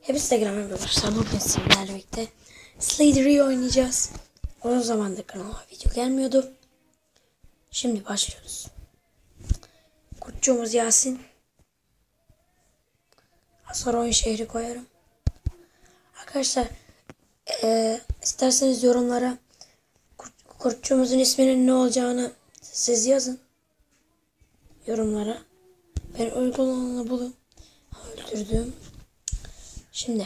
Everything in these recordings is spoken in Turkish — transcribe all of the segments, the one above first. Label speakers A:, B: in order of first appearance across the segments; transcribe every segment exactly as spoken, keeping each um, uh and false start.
A: Instagram arkadaşlar, bugün sizlerle birlikte Slidery oynayacağız. O zaman da kanalıma video gelmiyordu. Şimdi başlıyoruz. Kurtçuğumuz Yasin. Sonra oyun şehri koyarım. Arkadaşlar e, isterseniz yorumlara kurt, kurtçuğumuzun isminin ne olacağını siz yazın. Yorumlara. Ben uygun olanı bulun. Öldürdüm. Şimdi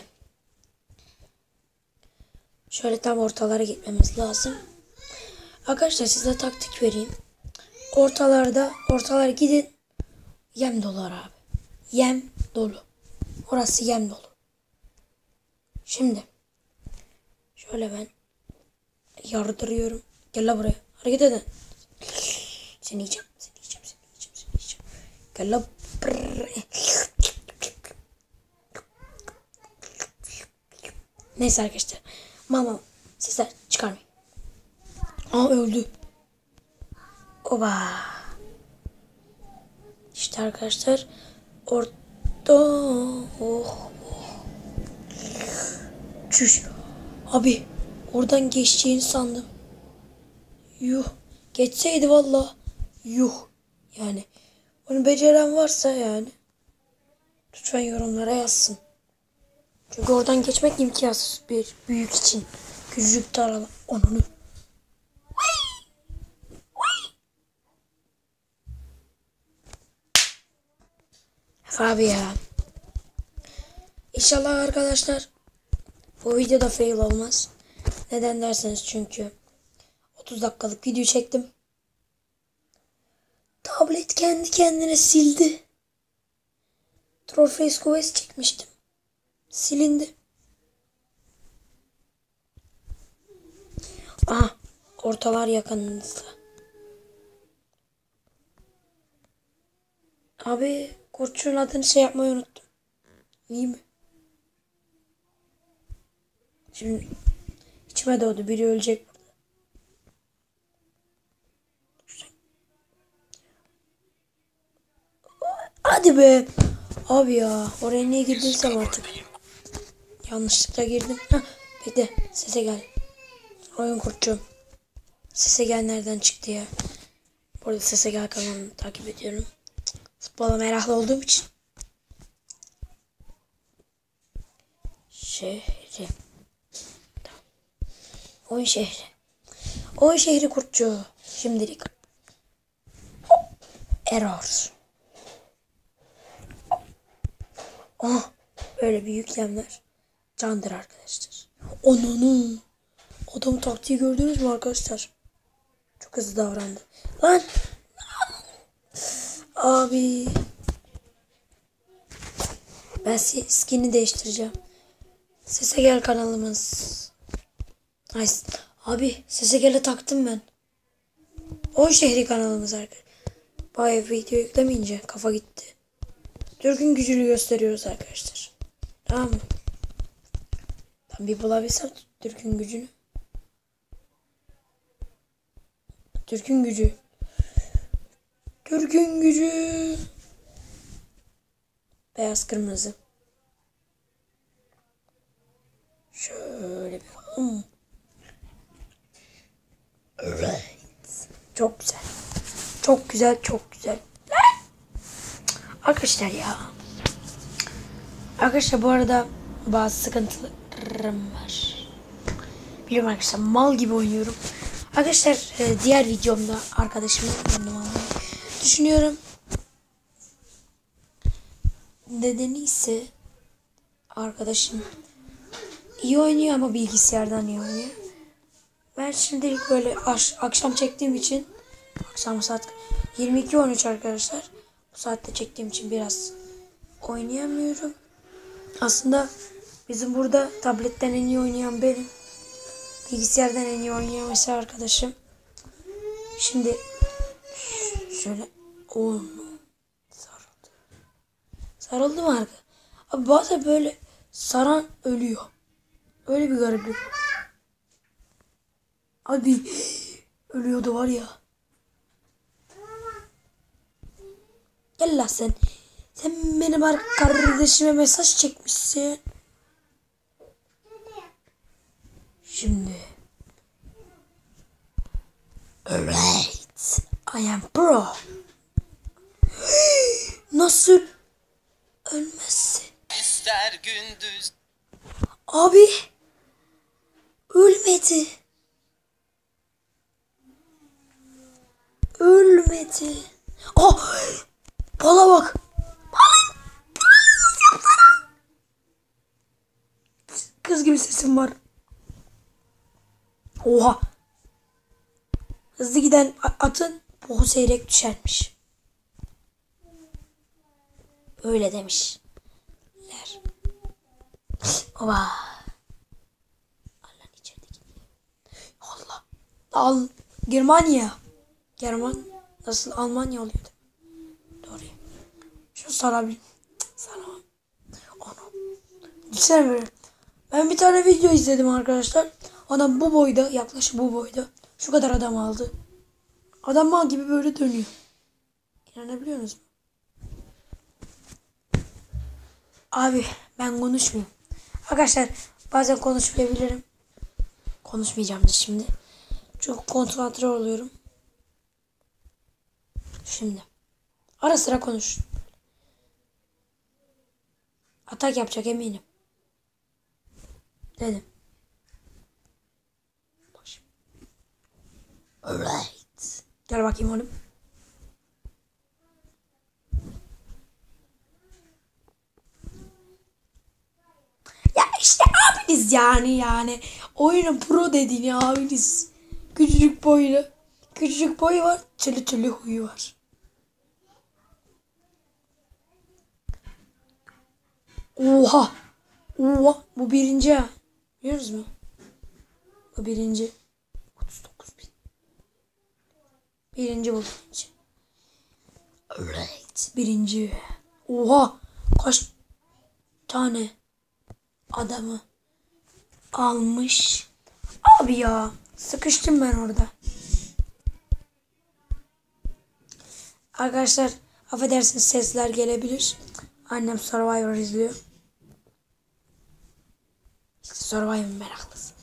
A: şöyle tam ortalara gitmemiz lazım. Arkadaşlar size taktik vereyim. Ortalarda ortalara gidin. Yem dolu abi. Yem dolu. Orası yem dolu. Şimdi şöyle ben yardırıyorum. Gel la buraya. Hareket edin. Seni yiyeceğim. Seni yiyeceğim. Seni yiyeceğim. Seni yiyeceğim. Gel la buraya. Neyse arkadaşlar. Mama sesler çıkarmayın. Aa öldü. Oba. İşte arkadaşlar. Orta. Oh, oh. Çüş. Abi. Oradan geçeceğini sandım. Yuh. Geçseydi valla. Yuh. Yani. Onu beceren varsa yani. Lütfen yorumlara yazsın. Çünkü oradan geçmek imkansız bir büyük için. Küçücük taralı. Onunu. Abi ya. İnşallah arkadaşlar bu videoda fail olmaz. Neden derseniz çünkü otuz dakikalık video çektim. Tablet kendi kendine sildi. Trollface Quest çekmiştim. Silindi. Aha. Ortalar yakınınızda. Abi kurtçunun adını şey yapmayı unuttum. İyi mi? Şimdi içime doğdu. Biri ölecek burada. Hadi be. Abi ya. Oraya niye girdiysem artık. Yanlışlıkla girdim. Hah. Bekle. Sese gel. Oyun kurtçum. Sese gel nereden çıktı ya. Bu arada Sese Gel kanalını takip ediyorum. Futbola meraklı olduğum için. Şehri. Tamam. Oyun şehri. Oyun şehri kurtçu. Şimdilik. Error. Ah, böyle büyük yemler candır arkadaşlar. Onunu. Adam taktiği gördünüz mü arkadaşlar? Çok hızlı davrandı. Lan. Abi. Ben skin'i değiştireceğim. Sese Gel kanalımız. Ay, abi Sese Gel'e taktım ben. O şehri kanalımız arkadaşlar. Bayağı video yüklemeyince kafa gitti. Türk'ün gücünü gösteriyoruz arkadaşlar. Tamam mı? Ben bir bulabilsem Türk'ün gücünü. Türk'ün gücü. Türk'ün gücü. Beyaz kırmızı. Şöyle bir bakalım. Evet. Çok güzel. Çok güzel, çok güzel. Arkadaşlar ya. Arkadaşlar bu arada bazı sıkıntılarım var. Biliyorum arkadaşlar, mal gibi oynuyorum. Arkadaşlar diğer videomda arkadaşımı memnun almayı düşünüyorum. Nedeni ise arkadaşım iyi oynuyor ama bilgisayardan iyi oynuyor. Ben şimdilik böyle akşam çektiğim için akşam saat yirmi iki on üç arkadaşlar. Bu saatte çektiğim için biraz oynayamıyorum. Aslında bizim burada tabletten en iyi oynayan benim. Bilgisayardan en iyi oynayan mesela arkadaşım. Şimdi şöyle onu sarıldı. Sarıldı mı arka? Abi bazen böyle saran ölüyor. Öyle bir gariplik. Abi ölüyordu var ya. Gel la sen. Sen benim kardeşime mesaj çekmişsin. Şimdi. Alright. I am pro. Nasıl ölmezsin?
B: İster gündüz.
A: Abi. Ölmedi. Ölmedi. Ah! Bala bak. Bala. Kız gibi sesim var. Oha. Hızlı giden atın boğu seyrek düşermiş. Öyle demişler. Oba. Allah'ın içerideki. Allah. Al. Germanya. German. Nasıl Almanya oluyordu? Doğru. Şunu sarabilirim. Saramam. Onu. Düşünsene böyle. Ben bir tane video izledim arkadaşlar. Adam bu boyda, yaklaşık bu boyda. Şu kadar adam aldı. Adam mal gibi böyle dönüyor. İnanabiliyor musunuz? Abi ben konuşmayayım. Arkadaşlar bazen konuşmayabilirim. Konuşmayacağım da şimdi. Çok konsantre oluyorum. Şimdi. Ara sıra konuş. Atak yapacak eminim. Dedim. Alright. Gel bakayım oğlum. Ya işte abiniz yani yani. Oyunun pro dediğini abiniz. Küçücük boylu. Küçücük boyu var. Türlü türlü huyu var. Oha. Oha. Bu birinci ha. Biliyoruz mu? Bu birinci. otuz dokuz bin. Birinci bu birinci. Alright. Birinci. Oha. Kaç tane adamı almış. Abi ya. Sıkıştım ben orada. Arkadaşlar affedersiniz sesler gelebilir. Annem Survivor izliyor. Survivor meraklısı.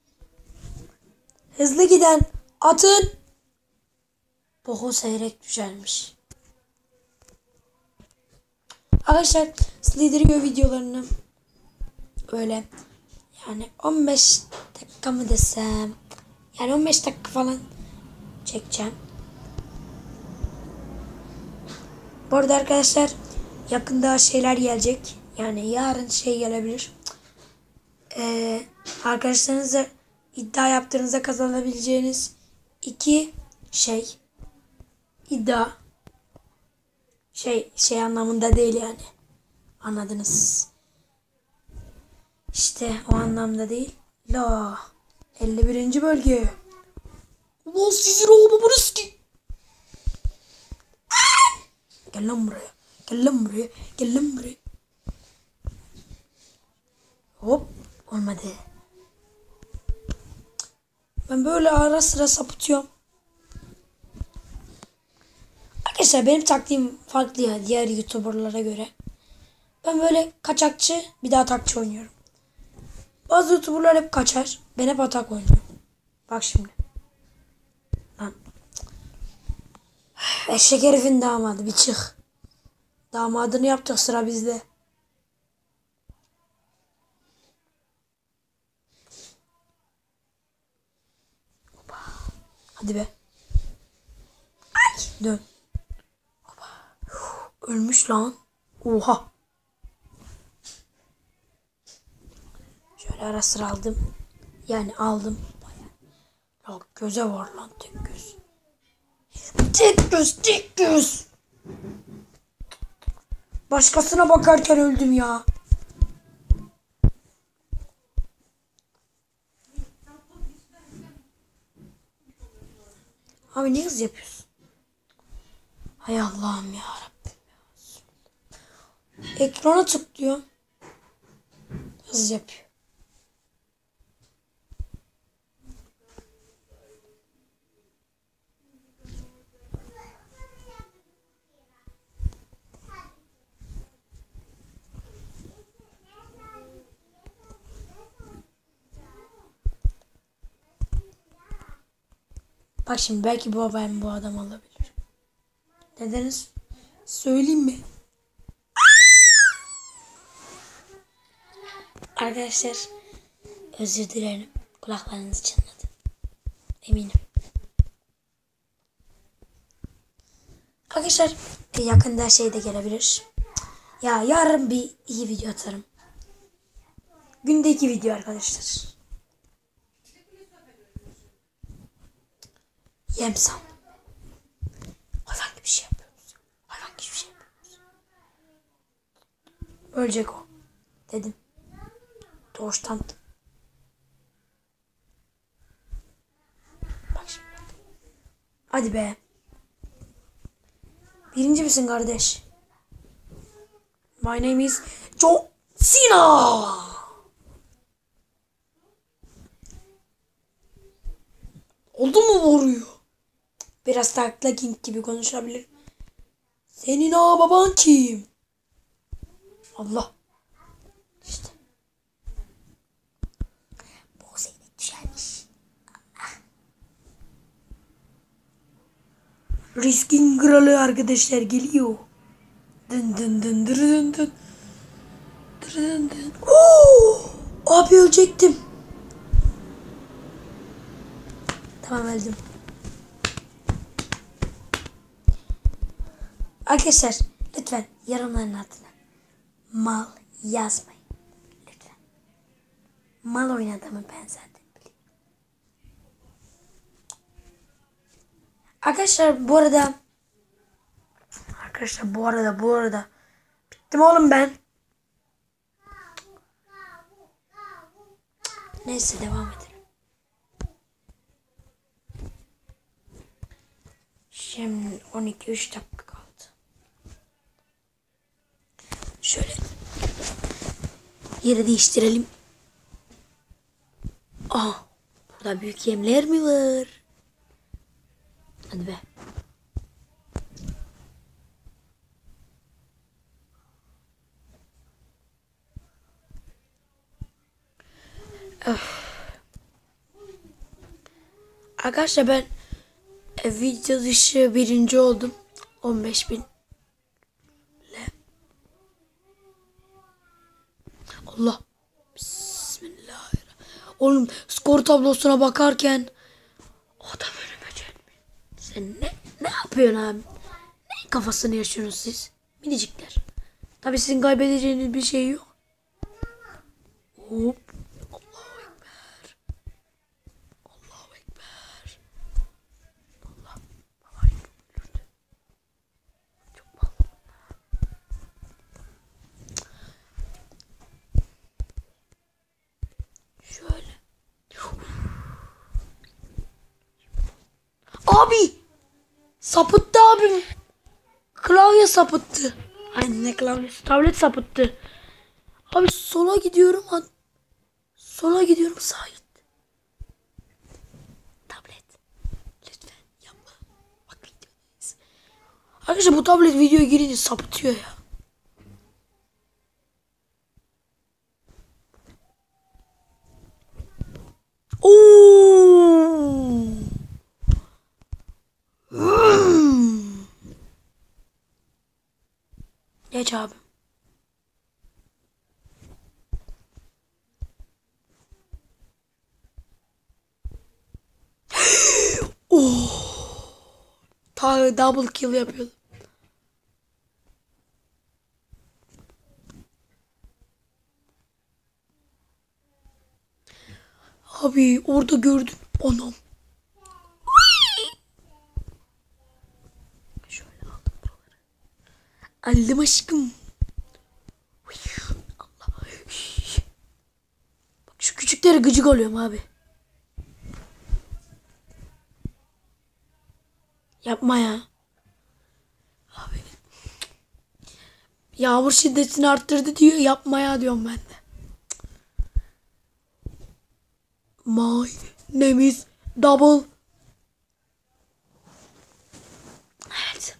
A: Hızlı giden atın boku seyrek düşermiş. Arkadaşlar Sliderio videolarını öyle yani on beş dakika mı desem yani on beş dakika falan çekeceğim. Bu arada arkadaşlar yakında şeyler gelecek. Yani yarın şey gelebilir. Ee, arkadaşlarınızla iddia yaptığınızda kazanabileceğiniz iki şey. İddia. Şey şey anlamında değil yani. Anladınız. İşte o anlamda değil. La. elli birinci bölge. Ulan sizin oğlumunuz ki. Gel lan buraya. Gel lan buraya. Gel lan buraya. Hop. Olmadı. Ben böyle ara sıra sapıtıyorum. Arkadaşlar benim taktiğim farklı ya diğer YouTuber'lara göre. Ben böyle kaçakçı bir daha atakçı oynuyorum. Bazı YouTuber'lar hep kaçar. Ben hep atak oynuyorum. Bak şimdi. Lan. Eşek herifin damadı bir çık. Damadını yaptık sıra bizde. Hopa. Hadi be. Ay dön. Hopa. Ölmüş lan. Oha. Şöyle ara sıra aldım. Yani aldım. Ya göze var lan tek göz. Tek göz tek göz. Başkasına bakarken öldüm ya. Abi ne hız yapıyorsun? Hay Allah'ım ya Rabbim. Ekrana tıklıyor. Hız yapıyor. Bak şimdi belki bu ben bu adam olabilir. Nedeniz söyleyeyim mi? Arkadaşlar özür dilerim. Kulaklarınız çınladı. Eminim. Arkadaşlar yakında şey de gelebilir. Ya yarın bir iyi video atarım. Günde iki video arkadaşlar. Yem sandım. Hayvan gibi bir şey yapıyoruz. Hayvan gibi bir şey yapıyoruz. Ölecek o. Dedim. Doğuştan. Bak şimdi. Hadi be. Birinci misin kardeş? My name is John Cena. Oldu mu vuruyor? Biraz takla King gibi konuşabilir. Senin ağa baban kim? Allah. İşte. Bu zeynep düşermiş. Riskin kralı arkadaşlar geliyor. Dın dın dın dın dın dın. Dın dın. Oo! Abi ölecektim. Tamam öldüm. Arkadaşlar lütfen yorumların altına mal yazmayın. Lütfen. Mal oynadığımı ben zaten biliyorum. Arkadaşlar bu arada Arkadaşlar bu arada bu arada bittim oğlum ben. Neyse devam edelim. Şimdi on iki üç dakika kaldı. Şöyle yeri değiştirelim. Aha, burada büyük yemler mi var? Hadi be. Öf. Arkadaşlar ben e, video dışı birinci oldum. on beş bin. Allah. Bismillahirrahmanirrahim. Oğlum skor tablosuna bakarken adam önüme gelmiyor. Sen ne, ne yapıyorsun abi? Ne kafasını yaşıyorsunuz siz? Minicikler. Tabii sizin kaybedeceğiniz bir şey yok. Hop. Allahu Ekber. Allahu Ekber. Allah. Allah öldürdü. Çok pahalı. Şöyle. Abi. Sapıttı abim. Klavye sapıttı. Ay ne klavyesi? Tablet sapıttı. Abi sola gidiyorum. Sola gidiyorum sağa gitti. Tablet. Lütfen yapma. Bak videodayız. Arkadaşlar bu tablet videoya girince sapıtıyor ya. Oo. Hmm. Geç abi. Oh. Ta double kill yapıyordum. Abi orada gördüm. Anam. Şöyle aldım buraları. Aldım aşkım. Allah. Bak şu küçüklere gıcık oluyorum abi. Yapma ya. Abi. Yağmur şiddetini arttırdı diyor. Yapma ya diyorum ben de. My name is Double. Evet.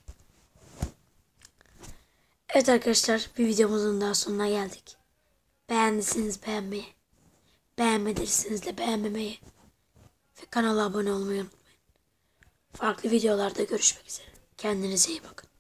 A: Evet arkadaşlar bir videomuzun daha sonuna geldik. Beğendiyseniz beğenmeyi, beğenmediyseniz de beğenmemeyi ve kanala abone olmayı unutmayın. Farklı videolarda görüşmek üzere. Kendinize iyi bakın.